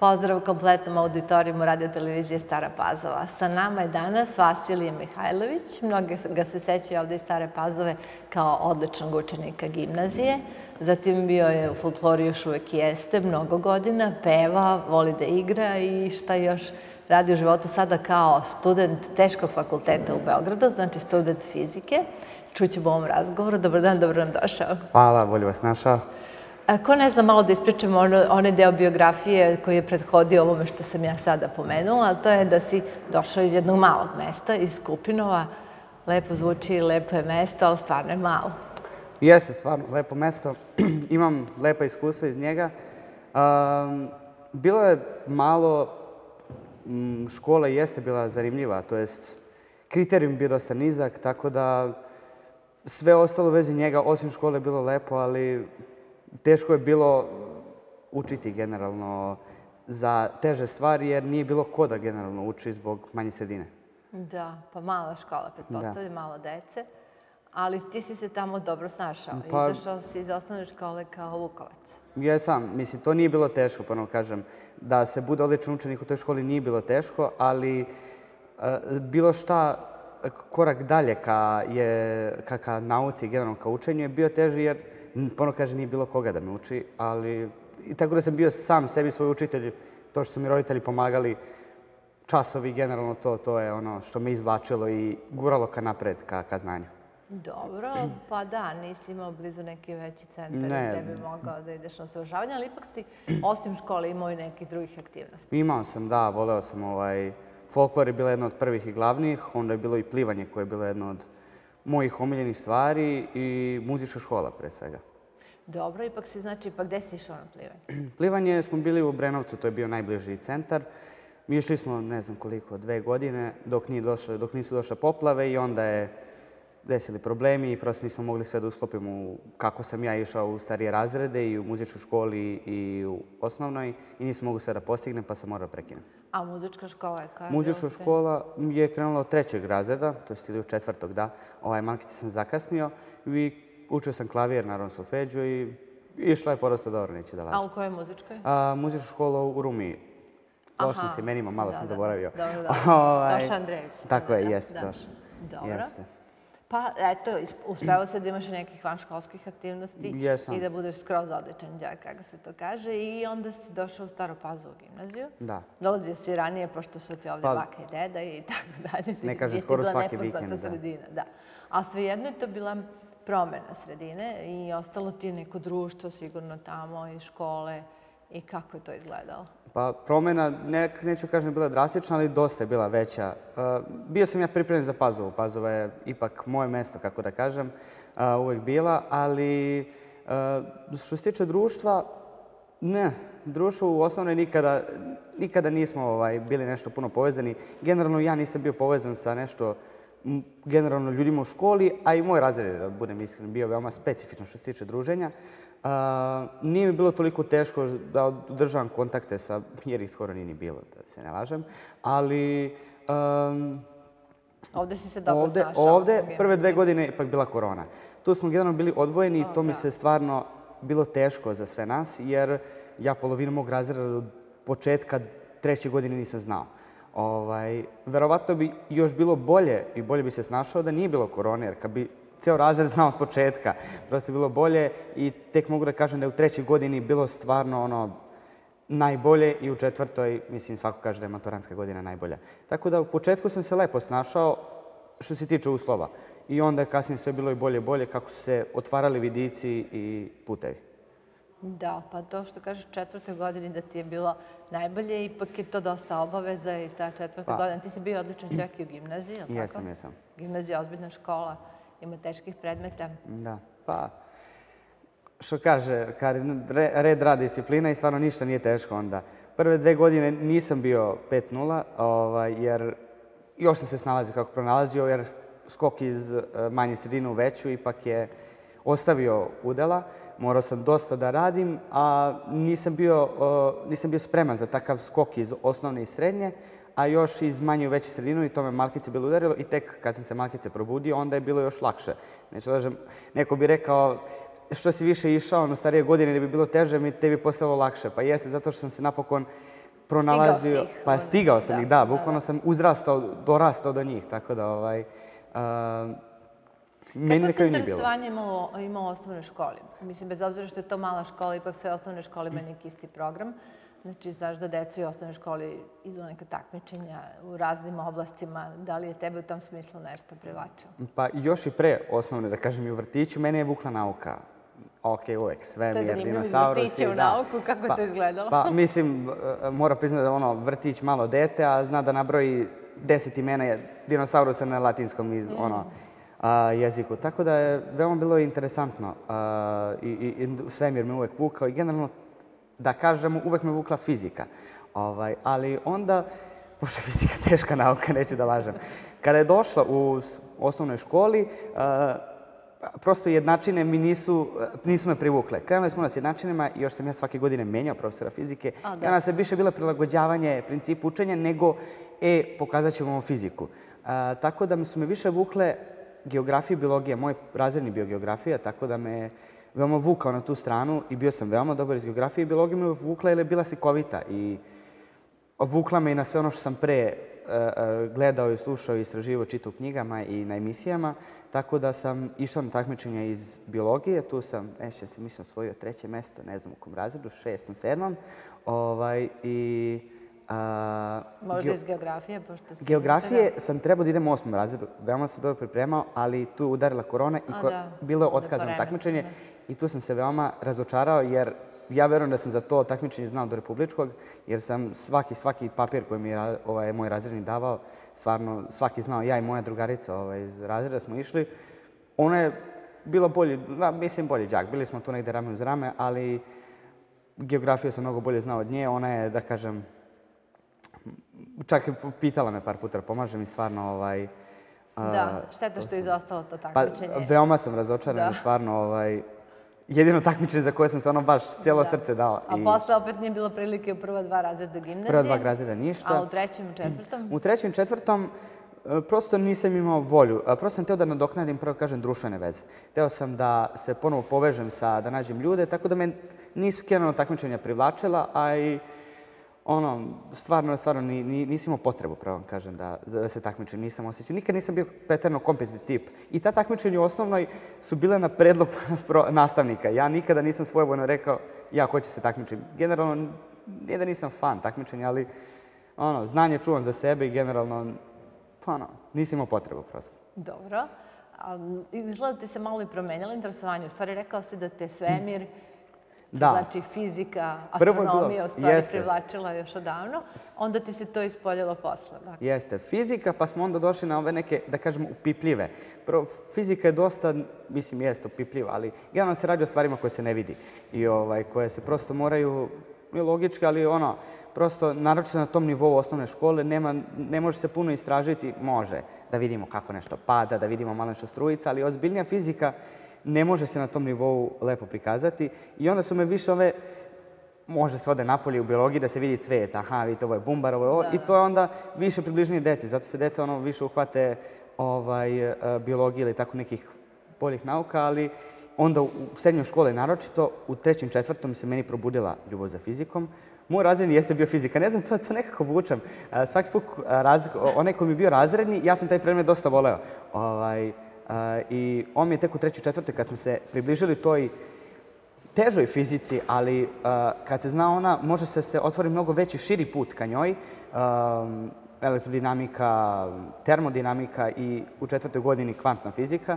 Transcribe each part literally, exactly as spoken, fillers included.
Pozdrav kompletnom auditorijumu Radio televizije Stara Pazova. Sa nama je danas Vasilije Mihajlović. Mnogi ga se sećaju ovde iz Stare Pazove kao odličnog učenika gimnazije. Zatim bio je u folkloru, još uvek jeste, mnogo godina, peva, voli da igra i šta još radi u životu sada kao student Teškog fakulteta u Beogradu, znači student fizike. Čućemo u ovom razgovoru. Dobar dan, dobro nam došao. Hvala, bolje vas našao. Ko ne zna, malo da ispričamo onaj deo biografije koji je prethodio ovome što sam ja sada pomenula, a to je da si došao iz jednog malog mesta, iz Kupinova. Lepo zvuči, lepo je mesto, ali stvarno je malo. Jeste stvarno lepo mesto. Imam lepa iskustva iz njega. Bilo je malo, škola jeste bila zanimljiva, to jest kriterijum bio dosta nizak, tako da sve ostalo u vezi njega, osim škole, je bilo lepo, ali teško je bilo učiti generalno za teže stvari, jer nije bilo ko da generalno uči zbog manje sredine. Da, pa mala škola, pretpostavlja, malo dece. Ali ti si se tamo dobro snašao. Izašao si iz osnovne škole kao Vukovac. Jesam. Mislim, to nije bilo teško, ponovno kažem. Da se bude odličan učenik u toj školi nije bilo teško, ali bilo šta korak dalje ka nauci, generalno ka učenju, je bio teži jer, ponovno kažem, nije bilo koga da me uči, ali i tako da sam bio sam sebi svoj učitelj, to što su mi roditelji pomagali, časovi, generalno to, to je ono što me izvlačilo i guralo ka napred, ka znanju. Dobro, pa da, nisi imao blizu neki veći centar gde bi mogao da ideš na usavršavanje, ali ipak si osim škole imao i nekih drugih aktivnosti. Imao sam, da, voleo sam ovaj... Folklor je bila jedna od prvih i glavnih, onda je bilo i plivanje koje je bilo jedna od mojih omiljenih stvari i muzička škola pre svega. Dobro, ipak si, znači, pa gde si išao na plivanje? Plivanje smo bili u Obrenovcu, to je bio najbliži centar. Mi išli smo, ne znam koliko, dve godine, dok nisu došle poplave i onda je desili problemi i prosto nismo mogli sve da usklopimo kako sam ja išao u starije razrede i u muzičkoj školi i u osnovnoj i nisam mogu sve da postignem pa sam morao prekinuti. A muzička škola je kada? Muzička škola je krenula od trećeg razreda, to je ili od četvrtog, da. Malkice sam zakasnio i učio sam klavir, naravno solfeđu i išla je porosta dobro, neću da lažem. A u kojoj muzičkoj? Muzička škola u Rumiji. Loš sam se imenima, malo sam zaboravio. Dobro, dobro. Toša Andrejević. Tako je, jeste, Toša. Dobro. Pa, eto, uspeo se da imaš nekih vanškolskih aktivnosti i da budeš skroz odličan đak, kako se to kaže. I onda si došao u Staru Pazovu gimnaziju. Da. Dolazio si ranije, pošto su ti ovde baka i deda i tako dalje. Ne kažem, skoro svaki vikend, da. A svejedno je to bila promena sredine i ostalo ti je neko društvo sigurno tamo i škole. I kako je to izgledalo? Pa promena, neću kažem, bila drastična, ali dosta je bila veća. Bio sam ja pripremljen za Pazovu. Pazova je ipak moje mesto, kako da kažem, uvek bila, ali što se tiče društva, ne. Društvo u osnovnoj nikada nismo bili nešto puno povezani. Generalno ja nisam bio povezan sa nešto generalno ljudima u školi, a i moj razred, da budem iskren, bio veoma specifično što se tiče druženja. Nije mi bilo toliko teško da održavam kontakte sa, jer ih skoro nije ni bilo, da se ne lažem, ali... Ovde si se dobro snašao. Ovde, prve dve godine ipak bila korona. Tu smo generalno bili odvojeni i to mi se stvarno bilo teško za sve nas, jer ja polovinu mog razreda od početka treće godine nisam znao. Verovatno bi još bilo bolje i bolje bi se snašao da nije bilo korone, jer kad bi ceo razred znao od početka, prosto je bilo bolje i tek mogu da kažem da je u trećoj godini bilo stvarno ono najbolje i u četvrtoj, mislim, svako kaže da je maturantska godina najbolja. Tako da u početku sam se lepo snašao što se tiče uslova i onda je kasnije sve bilo i bolje i bolje kako su se otvarali vidici i putevi. Da, pa to što kažeš četvrtoj godini da ti je bilo najbolje, ipak je to dosta obaveza i ta četvrta godina. Ti si bio odličan čak i u gimnaziji, ili tako? Jesam, jesam. Gimnazija je ozbiljna škola, ima teških predmeta. Da, pa što kaže, red, rad, disciplina i stvarno ništa nije teško onda. Prve dve godine nisam bio pet nula, jer još sam se snalazio kako pronalazio, jer skok iz manje sredine u veću ipak je ostavio udela. Morao sam dosta da radim, a nisam bio spreman za takav skok iz osnovne i srednje, a još iz manje u veću sredinu i to me malkice bilo udarilo i tek kad sam se malkice probudio, onda je bilo još lakše. Neko bi rekao, što si više išao na starije godine, ne bi bilo teže, mi tebi postalo lakše. Pa jeste, zato što sam se napokon pronalazio... Pa stigao sam ih, da. Bukvalno sam uzrastao, dorastao do njih, tako da ovaj... Kako se interesovanje imao u osnovnoj školi? Mislim, bez obzira što je to mala škola, ipak sve osnovne škole imaju neki isti program. Znači, znaš da deca u osnovnoj školi idu neka takmičenja u raznim oblastima. Da li je tebe u tom smislu nešto privlačilo? Pa još i pre osnovne, da kažem, i u vrtiću, mene je vukla nauka. Ok, uvek, svemir, dinosaurusi. To je zanimljivo iz vrtića u nauku, kako je to izgledalo? Pa, mislim, mora priznati da ono, vrtić malo dete, a zna da nabroji deset imena dinosaurusa na latinskom iz, ono, jeziku. Tako da je veoma bilo interesantno i svemir me uvek vukao i generalno, da kažemo, uvek me vukla fizika. Ali onda, pošto je fizika teška nauka, neću da lažem, kada je došla u osnovnoj školi, prosto jednačine mi nisu, nisu me privukle. Krenuli smo s jednačinima i još sam ja svake godine menjao profesora fizike. I ona se više bila prilagođavanje principu učenja nego, e, pokazat ćemo fiziku. Tako da su me više vukle geografija i biologija. Moj razredni bio geografija, tako da me veoma vukao na tu stranu i bio sam veoma dobar iz geografije i biologija me vukla jer je bila slikovita i vukla me i na sve ono što sam pre gledao i slušao i istraživao, čitao u knjigama i na emisijama, tako da sam išao na takmičenja iz biologije. Tu sam, neće se mislim, osvojio treće mesto, ne znam u kom razredu, šestom, sedmom. I... Možda iz geografije? Geografije sam trebao da idem u osmom razredu. Veoma sam dobro pripremao, ali tu je udarila korona i bilo je otkazano takmičenje. I tu sam se veoma razočarao jer ja verujem da sam za to takmičenje znao do republičkog, jer sam svaki, svaki papir koji mi je moj razredni davao, stvarno svaki znao, ja i moja drugarica iz razreda smo išli. Ona je bila bolji, mislim bolji đak, bili smo tu negde rame uz rame, ali geografiju sam mnogo bolje znao od nje. Ona je, da kažem, čak je pitala me par puta da pomažem i stvarno... Da, šteta što je izostalo to takmičenje. Veoma sam razočaran, stvarno... Jedino takmičenje za koje sam se ono baš cijelo srce dao. A posle opet nije bilo prilike u prva dva razreda gimnazije? Prva dva razreda ništa. A u trećem i četvrtom? U trećem i četvrtom prosto nisam imao volju. Prosto sam hteo da nadoknadim, prvo kažem, društvene veze. Hteo sam da se ponovo povežem sa, da nađem ljude, tako da me nisu generalno takmičenja privlačila, a i ono, stvarno, stvarno nisam imao potrebu, pravo vam kažem, da se takmičem, nisam osjećao. Nikad nisam bio preterano kompetitivni tip. I ta takmičenja u osnovnoj su bile na predlog nastavnika. Ja nikada nisam svojevoljno rekao, ja hoću se takmičiti. Generalno, nije da nisam fan takmičenja, ali znanje čuvam za sebe i generalno, pa ono, nisam imao potrebu prosto. Dobro. Izgleda da ti se malo i promenjalo interesovanje. U stvari, rekao si da te svemir, znači fizika, astronomija u stvari privlačila još odavno, onda ti se to ispoljilo posle. Jeste, fizika, pa smo onda došli na ove neke, da kažemo, upipljive. Prvo, fizika je dosta, mislim, jeste upipljiva, ali generalno se radi o stvarima koje se ne vidi i koje se prosto moraju, nije logički, ali ono, prosto, naročito na tom nivou osnovne škole, ne može se puno istražiti, može da vidimo kako nešto pada, da vidimo malo nešto strujica, ali ozbiljnija fizika ne može se na tom nivou lepo prikazati. I onda su me više ove, može se ode napolje u biologiji da se vidi cvet, aha, vidite, ovo je bumbar, ovo je ovo, i to je onda više približnije deci. Zato se deca više uhvate biologije ili tako nekih boljih nauka, ali onda u srednjoj škole naročito, u trećem, četvrtom se meni probudila ljubav za fizikom. Moj razredni jeste bio fizika. Ne znam, to nekako vučem. Svaki put, onaj koji mi je bio razredni, ja sam taj predmet dosta voleo. I on mi je tek u trećoj, četvrtoj, kad smo se približili toj težoj fizici, ali kad se zna ona, može se se otvori mnogo veći, širi put ka njoj, elektrodinamika, termodinamika i u četvrtoj godini kvantna fizika,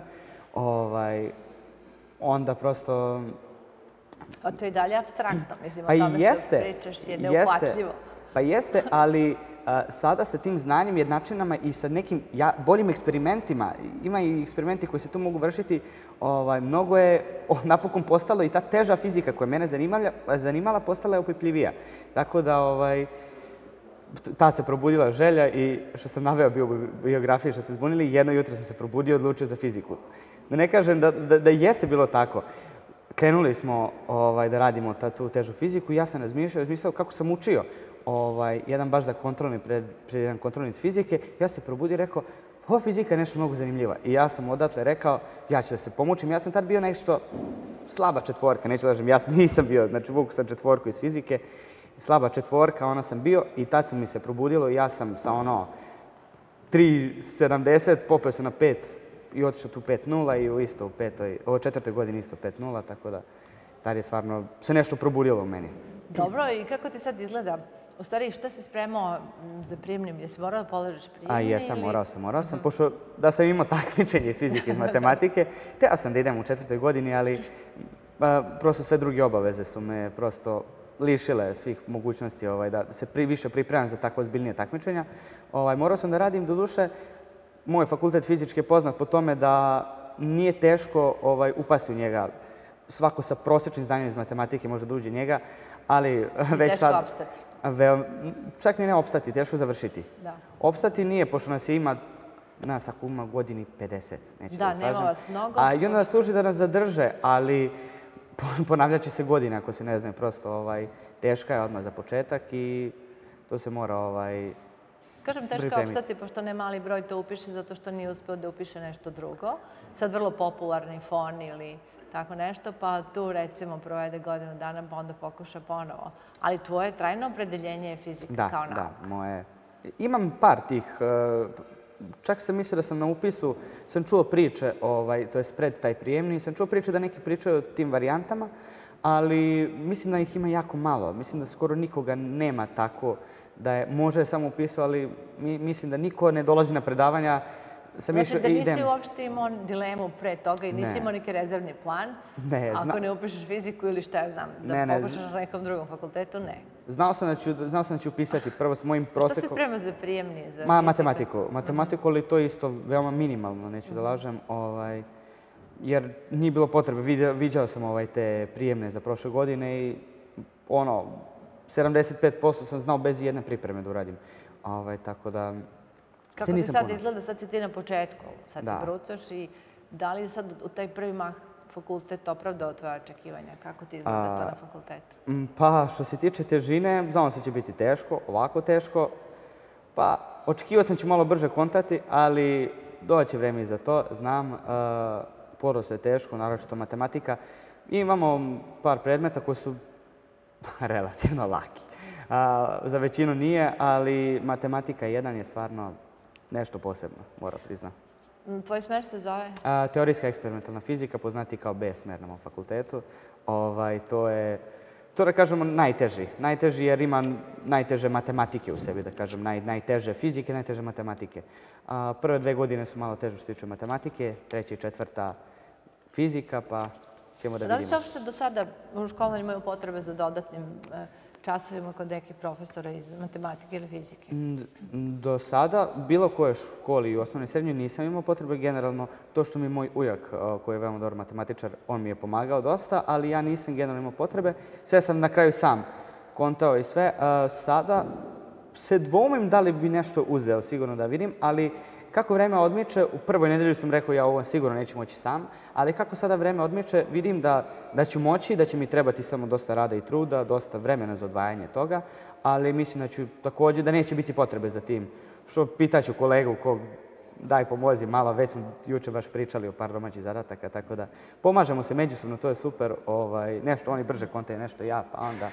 onda prosto... A to je i dalje apstraktno, mislim, o tome što pričaš je neuplatljivo. Pa jeste, ali sada sa tim znanjem, jednačinama i sa nekim boljim eksperimentima, ima i eksperimenti koji se tu mogu vršiti, mnogo je napokon postalo i ta teža fizika koja je mene zanimala, postala je opipljivija. Tako da tad se probudila želja i što sam naveo biografije, što se zbunili, jedno jutro sam se probudio i odlučio za fiziku. Da ne kažem da jeste bilo tako. Krenuli smo da radimo tu težu fiziku i ja sam razmišljao, razmišljao kako sam učio jedan baš za kontrolni, pred jedan kontrolni iz fizike. Ja se probudio i rekao, ova fizika je nešto mnogo zanimljiva. I ja sam odatle rekao, ja ću da se pomučim. Ja sam tad bio nešto slaba četvorka, neću da kažem, ja nisam bio, znači vuku sam četvorku iz fizike. slaba četvorka, ona sam bio i tad sam mi se probudilo i ja sam sa ono tri sedamdeset popeo sam na pet i otišao tu pet nula i u isto u petoj, ovo četvrtoj godini isto pet nula, tako da tad je stvarno se nešto probudilo u meni. Dobro, i kako ti sad izgleda? U stvari, šta si spremao za prijemnim? Jesi morao da položiš prijemni? A jesam, morao sam, morao sam, pošto da sam imao takmičenje iz fizike, iz matematike, teo sam da idem u četvrtoj godini, ali prosto sve druge obaveze su me prosto lišile svih mogućnosti da se više pripremam za tako ozbiljnije takmičenja. Morao sam da radim, doduše, moj fakultet fizički je poznat po tome da nije teško upasti u njega. Svako sa prosječnim znanjem iz matematike može da uđe njega, ali već sad... Teško opstati. Čak ni ne opstati, teško završiti. Opstati nije, pošto nas ima, nas ako ima godini pedeset, neću da slažem. Da, nema vas mnogo. I onda nas služi da nas zadrže, ali ponavljat će se godine ako se ne zna, prosto teška je odmah za početak i to se mora pripremiti. Kažem teško opstati, pošto ne mali broj to upiše zato što nije uspeo da upiše nešto drugo. Sad vrlo popularni fon ili tako nešto, pa tu recimo provede godinu dana, pa onda pokuša ponovo. Ali tvoje trajno opredeljenje je fizika kao nauka. Da, da, moje. Imam par tih, čak sam mislio da sam na upisu, sam čuo priče, to je pred taj prijemni, sam čuo priče da neki pričaju o tim varijantama, ali mislim da ih ima jako malo. Mislim da skoro nikoga nema tako da je, može samo upisao, ali mislim da niko ne dolazi na predavanja. Znači da nisi uopšte imao dilemu pre toga i nisi imao neki rezervni plan? Ne. Ako ne upišeš fiziku ili šta ja znam, da pokušaš na nekom drugom fakultetu, ne. Znao sam da ću upisati prvo s mojim prosekom... Šta se sprema za prijemni? Matematiku. Matematiku, ali to je isto veoma minimalno, neću da lažem. Jer nije bilo potrebe. Viđao sam te prijemne za prošle godine i ono, sedamdeset pet posto sam znao bez jedne pripreme da uradim. Tako da... Kako ti sad izgleda? Sad si ti na početku, sad si brucaš i da li je sad u taj prvi mah fakultet opravdao tvoje očekivanja? Kako ti izgleda to na fakultetu? Pa, što se tiče težine, znamo se će biti teško, ovako teško. Pa, očekivao sam ću malo brže kontati, ali doće vreme i za to, znam. Prosto je teško, naročito matematika. Imamo par predmeta koji su relativno laki. Za većinu nije, ali matematika jedan je stvarno nešto posebno, moram priznati. Tvoj smer se zove? Teorijska eksperimentalna fizika, poznati kao B smer na mom fakultetu. To je, to da kažemo, najteži. Najteži jer ima najteže matematike u sebi, da kažem, najteže fizike, najteže matematike. Prve dve godine su malo teže što se tiče matematike, treća i četvrta fizika, pa ćemo da vidimo. Da li se uopšte do sada u školama imaju potrebe za dodatnim časovima kod nekih profesora iz matematike ili fizike? Do sada, bilo koje školi i osnovne i srednje nisam imao potrebe. Generalno, to što mi moj ujak, koji je veoma dobar matematičar, on mi je pomagao dosta, ali ja nisam generalno imao potrebe. Sve sam na kraju sam kontao i sve. Sada se dvomim da li bi nešto uzeo, sigurno da vidim, ali kako vreme odmiče, u prvoj nedelji sam rekao ja ovo sigurno neću moći sam, ali kako sada vreme odmiče, vidim da ću moći, da će mi trebati samo dosta rada i truda, dosta vremena za odvajanje toga, ali mislim da ću također, da neće biti potrebe za tim. Što pitaću kolegu kog daj pomozi malo, već smo juče baš pričali o par domaćih zadataka, tako da pomažemo se međusobno, to je super, nešto oni brže kontaju, nešto ja, pa onda,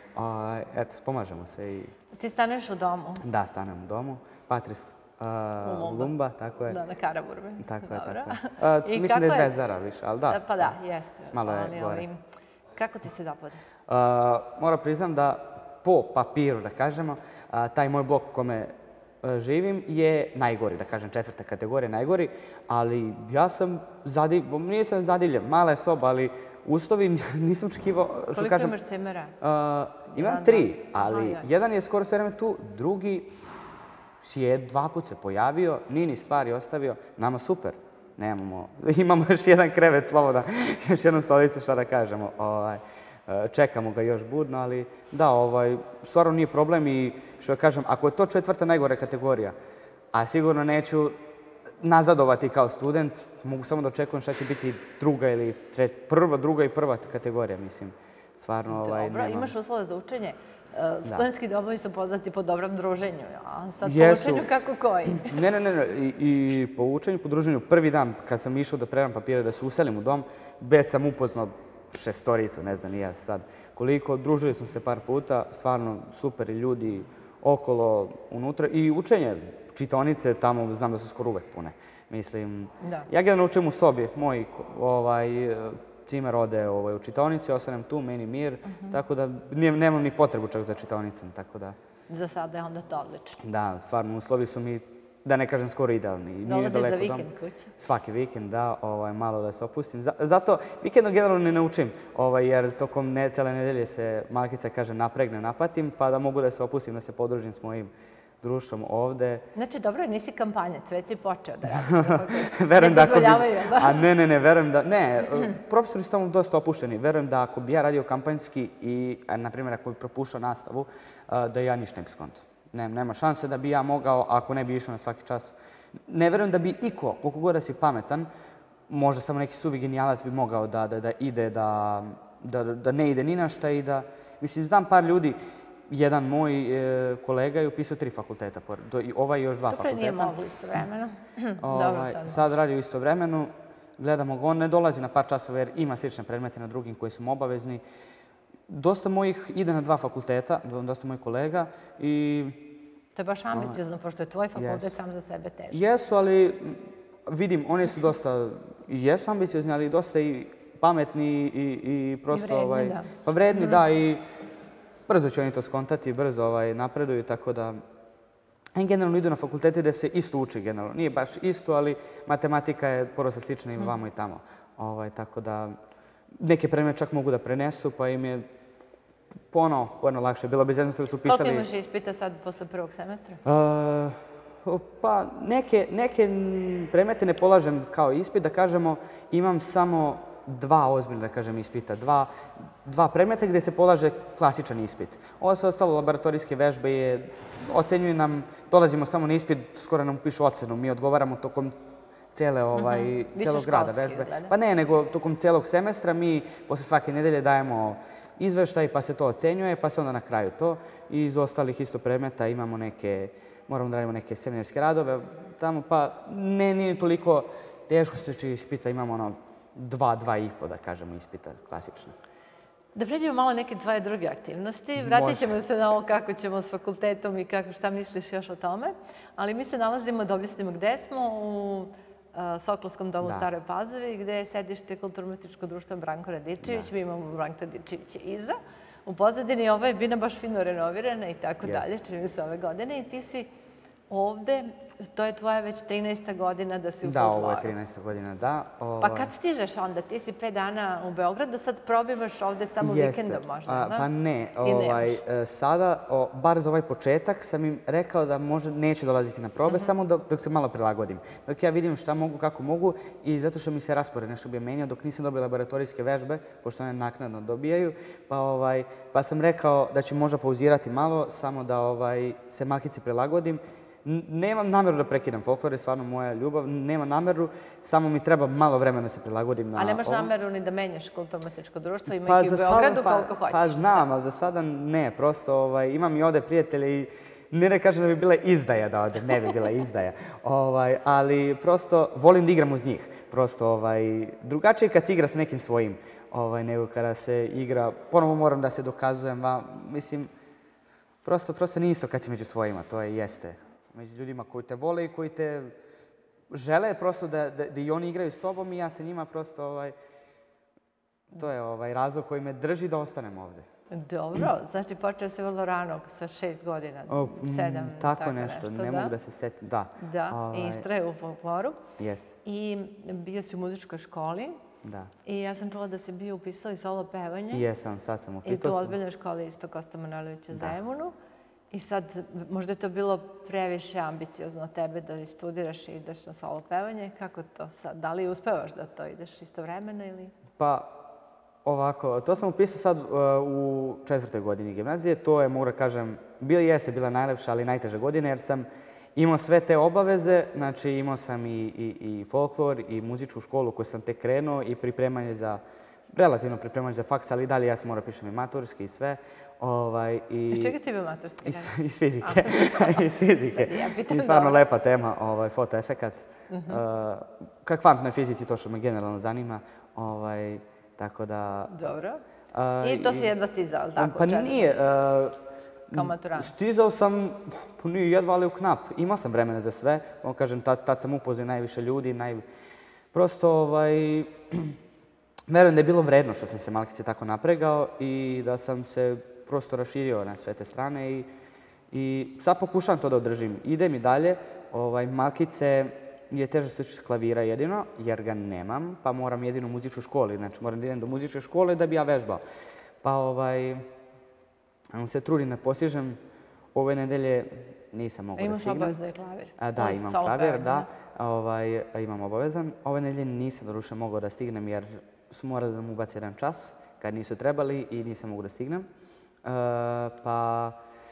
eto, pomažemo se. Ti staneš u domu? Da, stanem u domu, Patris. Lumba, tako je. Da, na Karaburmi. Tako je, tako je. Mislim da je Zvezdara više, ali da. Pa da, jeste. Malo je gore. Kako ti se dopada? Moram priznam da po papiru, da kažemo, taj moj blok u kome živim je najgori, da kažem, četvrta kategorija najgori, ali ja sam zadivljen, nisam zadivljen, mala je soba, ali uslovi nisam očekivao, što kažem... Koliko imaš cimera? Imam tri, ali jedan je skoro sve vreme tu, drugi si je dva put se pojavio, nije ni stvari ostavio, nama super. Nemamo, imamo još jedan krevet slobodan, još jednu stolicu, šta da kažemo. Čekamo ga još budno, ali da, stvarno nije problem i što da kažem, ako je to četvrta najgore kategorija, a sigurno neću nazadovati kao student, mogu samo da očekujem šta će biti druga ili prva, druga i prva kategorija, mislim. Stvarno, nema... Dobro, imaš uslove za učenje. Studentski domovi su poznati po dobrom druženju, a sad po učenju kako koji? Ne, ne, ne, i po učenju, po druženju. Prvi dan kad sam išao da predam papire da se uselim u dom, već sam upoznao šestoricu, ne znam, ja sad koliko. Družili smo se par puta, stvarno super ljudi okolo, unutra i učenje, čitaonice tamo, znam da su skoro uvek pune. Mislim, ja generalno učim u sobi, moj cimer ode u čitaonici, ostanem tu, meni mir, tako da nemam ni potrebu čak za čitaonicom, tako da... Za sada je onda to odlično. Da, stvarno, uslovi su mi, da ne kažem, skoro idealni. Dolaziš za vikend kuće? Svaki vikend, da, malo da se opustim. Zato vikendom generalno ne naučim, jer tokom cele nedelje se malkica, kaže, napregne, napatim, pa da mogu da se opustim, da se podružim s mojim društvom ovde. Znači, dobro, nisi kampanjac, već si počeo da radiš. Ne dozvoljavaju, da? A ne, ne, ne, verujem da... Ne, profesori su tamo dosta opušteni. Verujem da ako bi ja radio kampanjski i, na primjer, ako bi propuštao nastavu, da ja ništa ne bi skontao. Nema šanse da bi ja mogao, ako ne bi išao na svaki čas. Ne verujem da bi iko, koliko god da si pametan, možda samo neki suvi genijalac bi mogao da ide, da ne ide ni na šta i da... Mislim, znam par ljudi, jedan moj kolega je upisao tri fakulteta, ovaj i još dva fakulteta. Dobro, nije moglo istovremeno. Sad radi u istovremenu, gledamo ga, on ne dolazi na par časova jer ima slične predmete na drugim koji su mu obavezni. Dosta mojih ide na dva fakulteta, dosta mojih kolega i... To je baš ambiciozno, pošto je tvoj fakultet sam za sebe težak. Jesu, ali vidim, oni su dosta, jesu ambiciozni, ali dosta i pametni i prosto... I vredni, da. Pa vredni, da, i brzo će oni to skontati, brzo napreduju, tako da... Generalno idu na fakultete gde se isto uči, generalno. Nije baš isto, ali matematika je porosta slična i vamo i tamo. Tako da... Neke predmete čak mogu da prenesu, pa im je pono lakše. Bilo bez jednostavno da su upisali... Koliko imaš ispita sad posle prvog semestra? Pa neke predmete ne polažem kao ispit, da kažemo, imam samo dva ozbiljna, da kažem, ispita. Dva predmeta gde se polaže klasičan ispit. Ovo sve ostalo laboratorijske vežbe je, ocenjuju nam, dolazimo samo na ispit, skoro nam pišu ocenu, mi odgovaramo tokom celog grada vežbe. Pa ne, nego tokom celog semestra mi posle svake nedelje dajemo izveštaj, pa se to ocenjuje, pa se onda na kraju to. I iz ostalih isto predmeta imamo neke, moramo da radimo neke seminarske radove tamo, pa ne, nije toliko teško se će ispita, imamo ono dva, dva i po, da kažemo, ispita klasično. Da pređemo malo neke tvoje druge aktivnosti. Vratit ćemo se na ovo kako ćemo s fakultetom i šta misliš još o tome. Ali mi se nalazimo, da objasnimo gde smo, u Soklovskom domu u Staroj Pazovi, gde je sedište Kulturno-umetničkog društva Branko Radičević. Mi imamo Branko Radičevića iza. U pozadini ova je bina baš fino renovirana i tako dalje, čini se ove godine. I ti si ovde, to je tvoja već trinaesta godina da si u folkloru. Da, ovo je trinaesta godina, da. Pa kad stižeš onda? Ti si pet dana u Beogradu, sad probimaš ovde samo vikendom možda, da? Pa ne, sada, bar za ovaj početak, sam im rekao da možda neću dolaziti na probe, samo dok se malo prilagodim. Dok ja vidim šta mogu, kako mogu i zato što mi se raspored nešto bi menjao, dok nisam dobio laboratorijske vežbe, pošto one naknadno dobijaju, pa sam rekao da ću možda pauzirati malo, samo da se malkice prilagodim. Nemam nameru da prekidam folklor, je stvarno moja ljubav, nemam nameru, samo mi treba malo vremena da se prilagodim na ovo. A nemaš nameru ni da menjaš Kulturno-umetničko društvo, ima ih i u Beogradu koliko hoćeš? Pa znam, ali za sada ne, prosto imam i ovde prijatelje i ne da kažem da bi bila izdaja da ovde, ne bi bila izdaja, ali prosto volim da igram uz njih. Prosto drugačije kad se igra sa nekim svojim, nego kada se igra, ponovo moram da se dokazujem, mislim, prosto nije isto kad si među svojima, to je jeste. Među ljudima koji te vole i koji te žele prosto da i oni igraju s tobom i ja sa njima prosto, to je razlog koji me drži da ostanem ovde. Dobro, znači počeo si vrlo rano, sa šest godina, sedam, tako nešto, ne mogu da se setim, da. Da, i istraje u folkloru. Jeste. I bio si u muzičkoj školi. Da. I ja sam čula da si bio upisao i solo pevanje. Jesam, sad sam upisao. I tu u ozbiljnoj školi isto Kosta Manojlovića u Zemunu. I sad, možda je to bilo previše ambiciozno tebe da studiraš i ideš na solo pevanje. Kako to sad? Da li uspevaš da to ideš istovremeno ili? Pa, ovako, to sam upisao sad u četvrtoj godini gimnazije. To je, mogu da kažem, bila jeste, bila najlepša, ali najteža godina, jer sam imao sve te obaveze. Znači, imao sam i folklor i muzičku školu koju sam tek krenuo i pripremanje za, relativno pripremanje za faks, ali dalje ja sam morao pišem i maturski i sve. Iz čega ti je bio maturski? Iz fizike. Iz fizike. I stvarno lepa tema, fotoefekat. Ka kvantnoj fizici, to što me generalno zanima. Tako da... Dobro. I to si jedva stizao, ali tako? Pa nije. Kao maturant? Stizao sam, pa nije jedva, ali u knap. Imao sam vremena za sve. Kažem, tad sam upoznao najviše ljudi. Prosto, ovaj... Verujem da je bilo vredno što sam se malkice tako napregao i da sam se prosto raširio na sve te strane i sad pokušavam to da održim. Idem i dalje. Malkice je teže se uči klavira jedino, jer ga nemam, pa moram jedino u muzičkoj školi. Znači, moram da idem do muzičke škole da bi ja vežbao. Pa ovaj... se trudim da postižem. Ove nedelje nisam mogao da stignem. Imaš obavezno i klavir? Da, imam klavir, da. Imam obavezan. Ove nedelje nisam doduše mogao da stignem jer su morali da mu ubaci jedan čas kad nisu trebali i nisam mogao da stignem. Pa...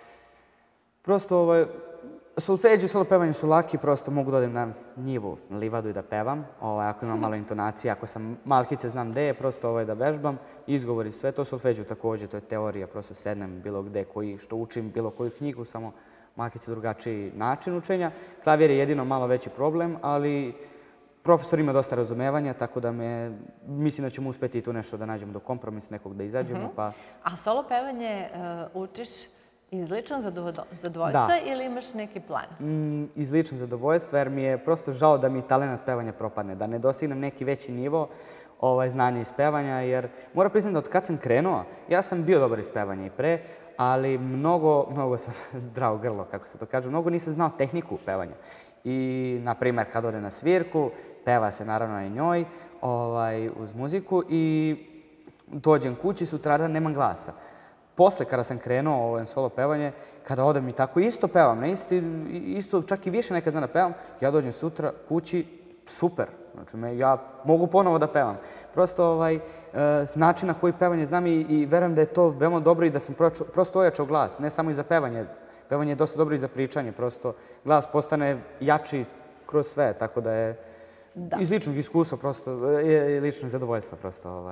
Prosto, solfeđi i solo pevanje su laki, prosto mogu da odem na njivu, na livadu i da pevam. Ako imam malo intonacije, ako sam malkice, znam gde je, prosto da vežbam. Izgovori, sve to, solfeđu također, to je teorija, prosto sednem bilo gde, što učim, bilo koju knjigu, samo malkice drugačiji način učenja. Klavir je jedino malo veći problem, ali profesor ima dosta razumevanja, tako da me, mislim da ćemo uspeti i tu nešto da nađemo do kompromisa, nekog da izađemo. A solo pevanje učiš iz ličnog zadovoljstva ili imaš neki plan? Iz ličnog zadovoljstva, jer mi je prosto žao da mi talent pevanja propadne, da ne dostignem neki veći nivo znanja iz pevanja, jer moram priznati da od kad sam krenuo, ja sam bio dobar iz pevanja i pre, ali mnogo, mnogo sam drao grlo, kako se to kaže, mnogo nisam znao tehniku pevanja. I, na primjer, kad ode na svirku, peva se naravno i njoj uz muziku i dođem kući, sutradan nemam glasa. Posle, kada sam krenuo ovo solo pevanje, kada odem i tako isto pevam, isto čak i više nekad znam da pevam, ja dođem sutra kući, super. Znači, ja mogu ponovo da pevam. Prosto način na koji pevanje znam i verujem da je to veoma dobro i da sam prosto ojačao glas, ne samo i za pevanje. Pevanje je dosta dobro i za pričanje, prosto glas postane jači kroz sve, tako da je iz ličnog iskustva, prosto, ličnog zadovoljstva, prosto,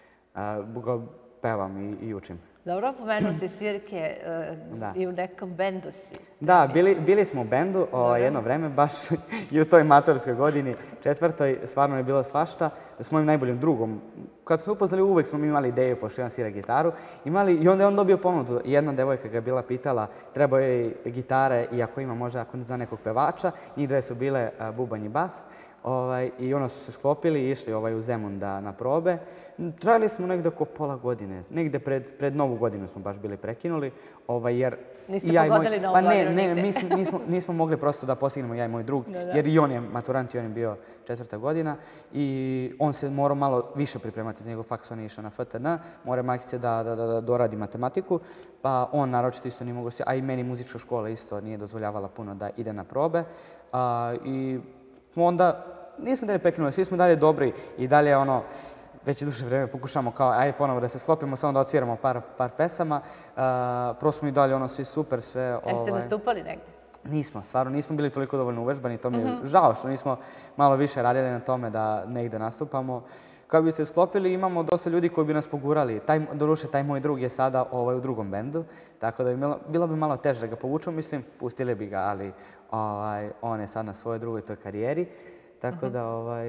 pevam i učim. Dobro, pomenuo si svirke i u nekom bendu si. Da, bili smo u bendu jedno vreme, baš i u toj maturskoj godini, četvrtoj, stvarno je bilo svašta. S mojim najboljim drugom, kad smo upoznali, uvek smo imali ideju, pošto on svira gitaru, i onda je on dobio ponudu. Jedna devojka ga je bila pitala, trebao je gitare i ako ima možda, ako ne zna nekog pevača, njih dve su bile bubanj i bas. I ono su se sklopili i išli u Zemun na probe. Trajali smo negde oko pola godine. Negde pred Novu godinu smo baš bili prekinuli. Niste pogodili Novu godinu nigde? Ne, nismo mogli prosto da postignemo ja i moj drug, jer i on je maturant i on je bio četvrta godina. I on se morao malo više pripremati za njegov faks, on je išao na F T N, mora majkice da doradi matematiku, pa on naročito isto nije mogao, a i meni muzička škola isto nije dozvoljavala puno da ide na probe. I onda nismo dalje prekinuli, svi smo dalje dobri i dalje ono, već i duže vreme pokušamo kao, ajde ponovo da se sklopimo, samo da odsviramo par pesama. Prvo smo i dalje ono, svi super, sve... Jeste nastupali negdje? Nismo, stvarno nismo bili toliko dovoljno uvežbani, to mi je žao što nismo malo više radili na tome da negdje nastupamo. Kao bi se sklopili, imamo dosta ljudi koji bi nas pogurali. Doduše, taj moj drug je sada u drugom bendu, tako da bilo bi malo teže da ga povučemo, mislim, pustili bi ga, ali on je sad na svojoj drugoj toj karijeri. Tako da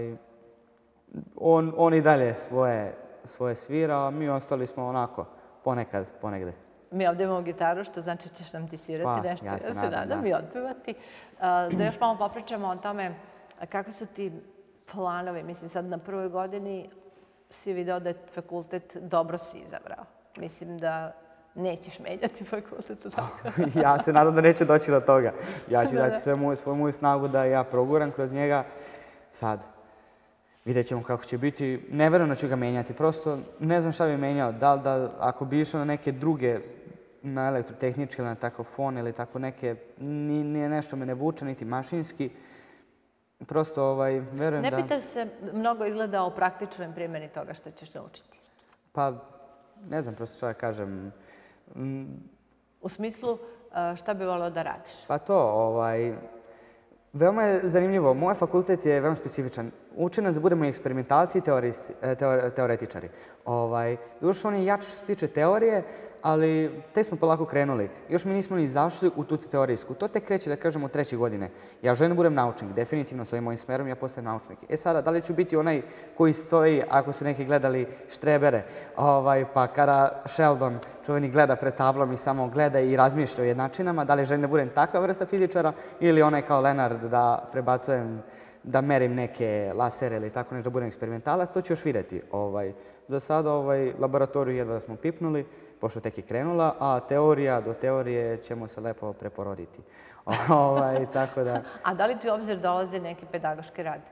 on i dalje svoje svira, a mi ostali smo onako ponekad, ponegde. Mi ovdje imamo gitaru, što znači ćeš nam ti svirati nešto, ja se nadam i otpevati. Da još malo popričamo o tome kako su ti planovi. Mislim, sad na prvoj godini si video da je fakultet dobro si izabrao. Mislim da nećeš menjati fakultet. Ja se nadam da neće doći do toga. Ja ću dati svoju moju snagu da ja proguram kroz njega. Sad, vidjet ćemo kako će biti. Ne verujem da ću ga menjati. Prosto ne znam šta bi menjao. Da li da, ako bi išao na neke druge, na elektrotehničke ili na takofon ili tako neke, nije nešto me ne vuče, niti mašinski. Prosto, verujem da... Ne pitaš se mnogo izgleda o praktičnoj primjeni toga što ćeš naučiti? Pa, ne znam prosto što da kažem. U smislu, šta bi volio da radiš? Pa to, ovaj... Veoma je zanimljivo. Moj fakultet je veoma specifičan. Uče nas da budemo i eksperimentalci i teoretičari. Duše, on je jači što se tiče teorije, ali tek smo polako krenuli. Još mi nismo ni zašli u tu teorijsku. To tek kreće, da kažemo, od treće godine. Ja želim da budem naučnik, definitivno s ovim mojim smerom ja postajem naučnik. E sada, da li ću biti onaj koji stoji, ako su neki gledali Štrebere, ovaj, pa kada Sheldon čuveni gleda pred tablom i samo gleda i razmišlja o jednačinama, da li želim da budem takva vrsta fizičara ili onaj kao Leonard da prebacujem, da merim neke lasere ili tako nešto, da budem eksperimentalac, to ću još vidjeti. Ovaj, do sada ovaj, laboratoriju jedva da smo pipnuli, pošto tek je krenula, a teorija, do teorije ćemo se lepo preporoditi. ovaj, tako da... A da li ti u obzir dolazi neki pedagoški rad?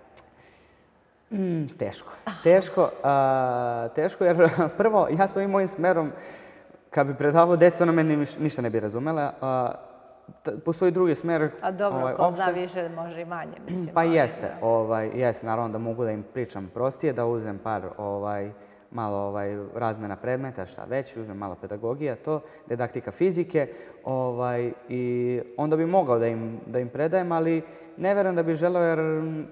Mm, teško. Teško, a, teško jer prvo, ja s ovim mojim smerom, kad bi predavao djecu, ona meni ništa ne bi razumela. A, postoji drugi smer. A dobro, ovaj, ko opšte, zna više, može i manje. Mislim, pa ali, jeste, da. ovaj, jeste, naravno da mogu da im pričam prostije, da uzem par ovaj, malo ovaj, razmjena predmeta, šta već, uzmem malo pedagogija, to, didaktika fizike, ovaj, i onda bi mogao da im, da im predajem, ali ne verujem da bi želeo jer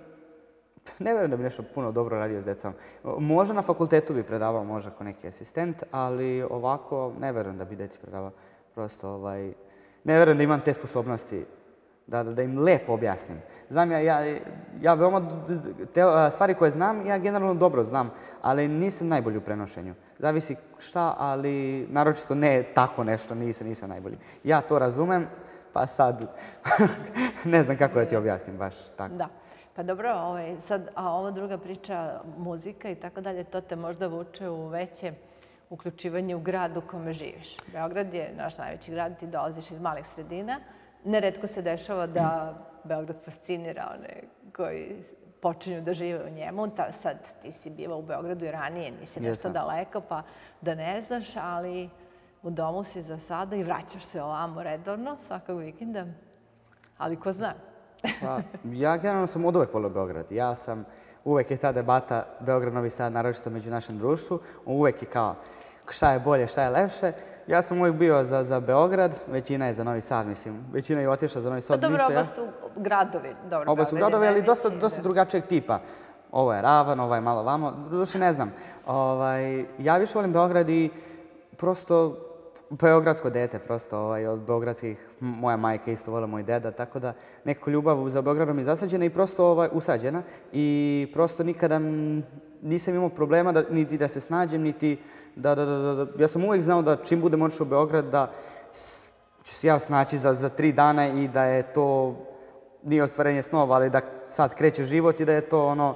ne verujem da bi nešto puno dobro radio s djecom. Možda na fakultetu bi predavao, možda kao neki asistent, ali ovako ne verujem da bi djeci predavao. Prosto, ovaj, ne verujem da imam te sposobnosti da, da im lepo objasnim. Znam, ja, ja, ja veoma, te stvari koje znam, ja generalno dobro znam, ali nisam najbolji u prenošenju. Zavisi šta, ali naročito ne tako nešto, nisam, nisam najbolji. Ja to razumem, pa sad ne znam kako da ti objasnim baš tako. Da. Pa dobro, ovaj, sad, a ova druga priča, muzika i tako dalje, to te možda vuče u veće uključivanje u grad u kome živiš. Beograd je naš najveći grad, ti dolaziš iz malih sredina. Neretko se dešava da Beograd fascinira one koji počinju da žive u njemu. Ta, sad ti si biva u Beogradu i ranije, nisi nešto daleko, pa da ne znaš, ali u domu si za sada i vraćaš se ovamo redovno svakog vikenda. Ali ko zna? Pa, ja generalno sam od uvek volio Beograd. Ja sam, uvek je ta debata Beograd-Novi Sad, naročito među našem društvu. Uvek je kao šta je bolje, šta je lepše. Ja sam uvijek bio za, za Beograd, većina je za Novi Sad, mislim. Većina je otišla za Novi Sad. Pa dobro, oba su gradovi. Dobro, oba su gradovi, ali dosta, dosta drugačijeg tipa. Ovo je ravan, ovo je malo vamo. Doduše ne znam. Ovaj, ja više volim Beograd i prosto beogradsko dete, prosto ovaj, od beogradskih, moja majka isto vola moj deda, tako da nekako ljubav za Beogradom je zasađena i prosto ovaj, usađena. I prosto nikada nisam imao problema da, niti da se snađem, niti da, da, da, da, ja sam uvijek znao da čim budem odšao u Beograd da ću se ja snaći za, za tri dana i da je to, nije ostvarenje snova, ali da sad kreće život i da je to ono,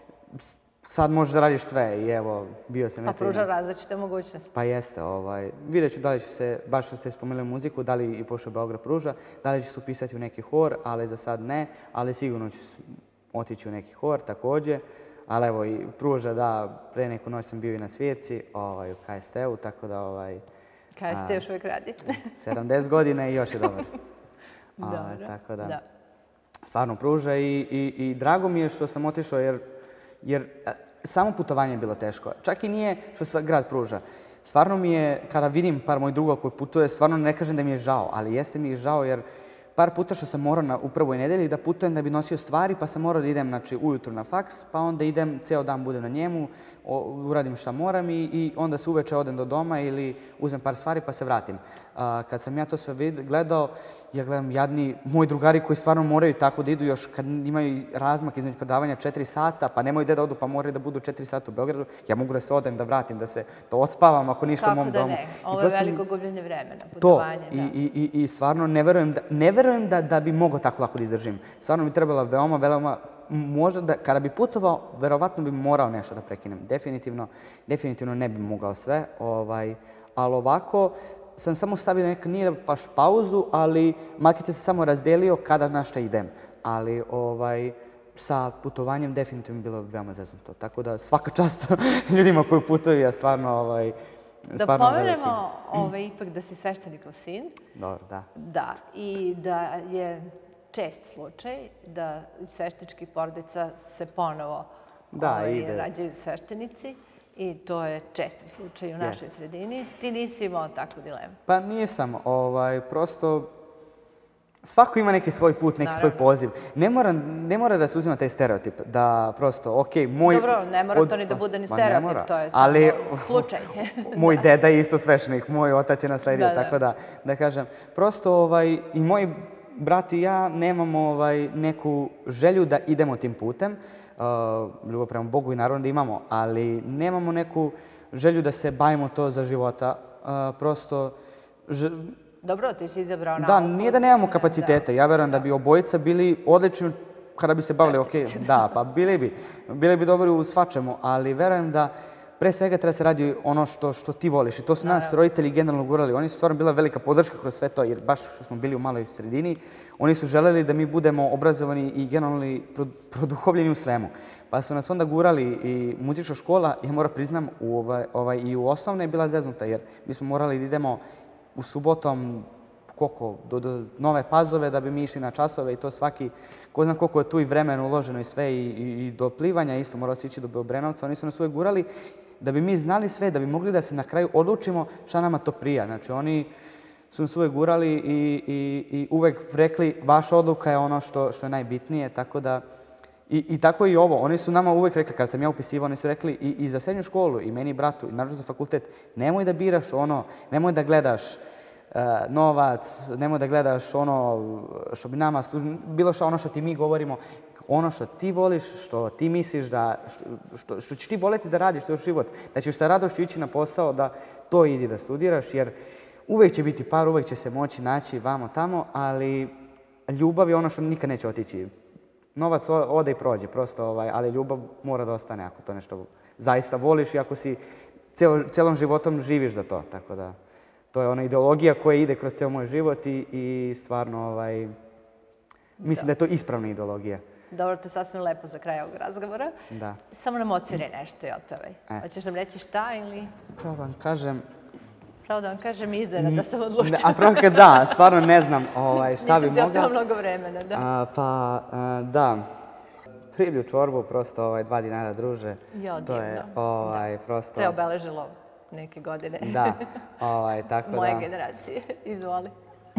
sad možeš da radiš sve i evo, bio sam... Pa pruža različite mogućnosti. Pa jeste, ovaj, vidjet ću da li ću se, baš što ste spomenuli muziku, da li i pošto Beograd pruža, da li ću se upisati u neki hor, ali za sad ne, ali sigurno ću otići u neki hor također. Ali evo, i pruža da, pre neku noć sam bio i na svirci, ovaj, u K S T-u, tako da... Ovaj, K S T još uvijek radi. sedamdeset godina i još je dobar. Dobro, ovaj, tako da, da. Stvarno pruža i, i, i drago mi je što sam otišao jer, jer samo putovanje je bilo teško. Čak i nije što sve grad pruža. Stvarno mi je, kada vidim par mojih druga koji putuje, stvarno ne kažem da mi je žao, ali jeste mi žao jer par puta što sam morao na, u prvoj nedelji da putujem da bi nosio stvari, pa sam morao da idem znači, ujutru na faks, pa onda idem, ceo dan budem na njemu, o, uradim šta moram i, i onda se uveče odem do doma ili uzem par stvari pa se vratim. A, kad sam ja to sve vid, gledao, ja gledam jadni moji drugari koji stvarno moraju tako da idu još kad imaju razmak između predavanja četiri sata, pa nemaju gde da odu, pa moraju da budu četiri sata u Beogradu. Ja mogu da se odem, da vratim, da se da odspavam ako ništa u mom domu. Kako da ne? Ovo je veliko gubljenje vremena, putovanje. To. I, i, i, i stvarno ne verujem da, ne verujem da, da bi mogao tako lako da izdržim. Stvarno mi trebala veoma, veoma, možda da, kada bi putovao, verovatno bi morao nešto da prekinem. Definitivno, definitivno ne bi mogao sve, ovaj, ali ovako sam samo stavio neka, nije baš pauzu, ali malkice se samo razdelio kada na šta idem. Ali ovaj, sa putovanjem definitivno bilo veoma zeznuto. Tako da svaka čast ljudima koji putuju, ja stvarno... Ovaj, da pomenemo ovaj, ipak da si sveštenikov sin. Dobro, da. Da, i da je čest slučaj da iz svešteničkih porodica se ponovo da, ovaj, ide. rađaju sveštenici. I to je često slučaj u našoj yes. sredini. Ti nisi imao takvu dilemu? Pa nisam. Ovaj, prosto svako ima neki svoj put, neki svoj poziv. Ne mora, ne mora da se uzima taj stereotip, da prosto, ok, moj... Dobro, ne mora to ni da bude ni stereotip, to je samo slučaj. Moj deda je isto sveštenik, moj otac je nasledio, tako da, da kažem, prosto ovaj, i moj brat i ja nemamo ovaj, neku želju da idemo tim putem, uh, ljubav prema Bogu i naravno da imamo, ali nemamo neku želju da se bavimo to za života, uh, prosto... Ž... Dobro, ti si izabrao nauku. Da, nije da nemamo kapacitete. Ja verujem da bi obojica bili odlični kada bi se bavili, ok, da, pa bili bi. Bili bi dobri u svačemu, ali verujem da pre svega treba se radi ono što, što ti voliš. I to su nas roditelji generalno gurali. Oni su stvarno bila velika podrška kroz sve to, jer baš što smo bili u maloj sredini, oni su želeli da mi budemo obrazovani i generalno produhovljeni u svemu. Pa su nas onda gurali i muzička škola, ja moram priznam, u ovaj, ovaj, i u osnovne je bila zeznuta, jer mi smo morali da idemo u subotom koliko, do, do Nove Pazove da bi mi išli na časove i to svaki, ko zna koliko je tu i vremena uloženo i sve i, i, i do plivanja isto, morali se ići do Beobrenovca, oni su nas uvijek gurali da bi mi znali sve, da bi mogli da se na kraju odlučimo šta nama to prija. Znači oni su nas uvijek gurali i, i, i uvijek rekli vaša odluka je ono što, što je najbitnije, tako da I, I tako i ovo. Oni su nama uvijek rekli, kada sam ja upisivao, oni su rekli i, i za srednju školu, i meni i bratu, i naravno za fakultet, nemoj da biraš ono, nemoj da gledaš uh, novac, nemoj da gledaš ono što bi nama služilo, bilo što ono što ti mi govorimo, ono što ti voliš, što ti misliš da, što, što, što ćeš ti voleti da radiš, to je život, da ćeš sa radošću ići na posao, da to idi da studiraš, jer uvijek će biti par, uvijek će se moći naći vamo tamo, ali ljubav je ono što nikad neće otići. Novac ode i prođe, prosto, ovaj, ali ljubav mora da ostane ako to nešto zaista voliš i ako si celo, celom životom živiš za to. Tako da, to je ona ideologija koja ide kroz ceo moj život i, i stvarno, ovaj, mislim da. da je to ispravna ideologija. Dobro, to je sasvim lepo za kraj ovog razgovora. Da. Samo nam odsviraj nešto i otpevaj. E. Hoćeš nam reći šta ili... Pravo vam kažem... Pravo da vam kažem izdana da sam odlučila. A pravo kad da, stvarno ne znam ovaj, šta bi mogla. Nisam ti ostalo mnogo vremena, da. A, pa, a, da. Riblju čorbu, prosto ovaj, dva dinara druže. Jo, to je, ovaj, da. prosto... To je obeležilo neke godine. Da, ovaj, tako Moje da... generacije. Izvoli.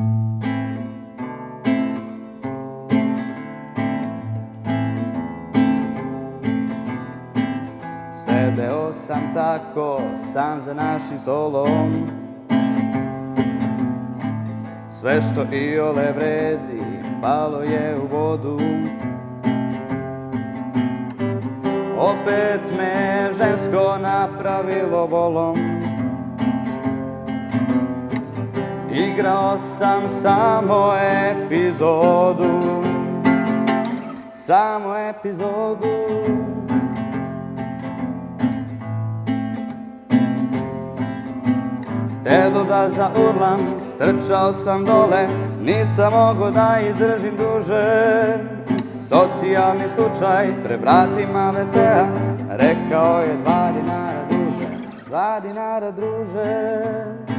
Sedeo sam tako, sam za našim stolom. Sve što iole vredi, palo je u vodu. Opet me žensko napravilo volom. Igrao sam samo epizodu, samo epizodu. Tedo da zaurlam, strčao sam dole, nisam mogao da izdržim duže. Socijalni slučaj, pred vratima ve ce-a, rekao je dva dinara druže, dva dinara druže.